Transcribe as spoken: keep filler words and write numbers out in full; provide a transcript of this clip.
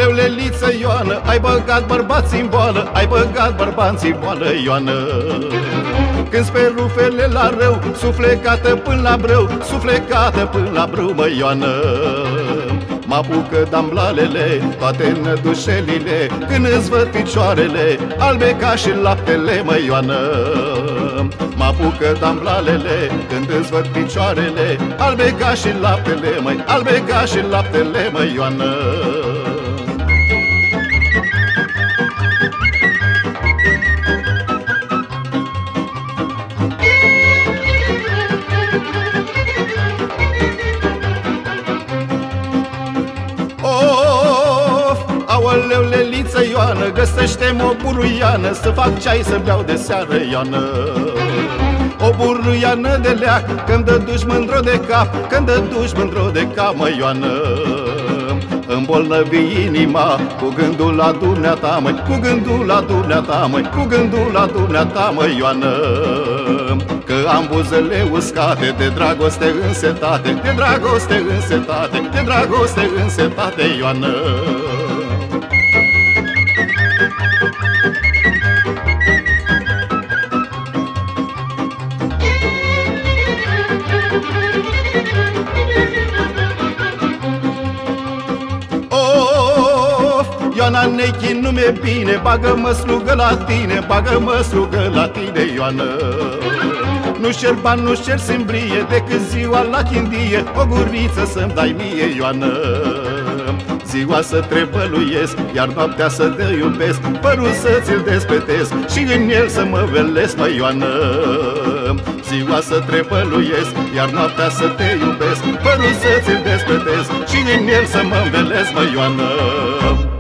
Aoleu, Leliță Ioană, ai băgat bărbații în boală, ai băgat bărbații în boală, Ioană. Când pe rufele la rău, suflecată până la brâu, suflecată până la brâu, mă, Ioană. M-apucă damblalele, toate nădușelile, când îți văd picioarele, albe ca și laptele, mă, Ioană. M-apucă damblalele, când îți văd picioarele, albe ca și laptele, măi, albe ca și laptele, mă, Ioană. Aoleu, Leliță Ioană, găsește-mi o buruiană, să fac ceai să beau de seară, Ioană. O buruiană de leac, când dă duși mândro de cap, când dă duși mândro de cap, mă, Ioană. Îmbolnăvi inima cu gândul la dumneata, măi, cu gândul la dumneata, măi, cu gândul la dumneata, măi, Ioană. Că am buzele uscate de dragoste însetate, de dragoste însetate, de dragoste însetate, Ioană. Ioana, nechi, nu mi-e bine, bagă-mă slugă la tine, bagă-mă slugă la tine, Ioană. Nu-și cer bani, nu-și cer simbrie, decât ziua la chindie, o guriță să-mi dai mie, Ioană. Ziua să trebăluiesc, iar noaptea să te iubesc, părul să ți-l despetesc și în el să mă velesc, mă, Ioană. Ziua să trebăluiesc, iar noaptea să te iubesc, părul să ți-l despetesc și în el să mă velesc, mă, Ioană.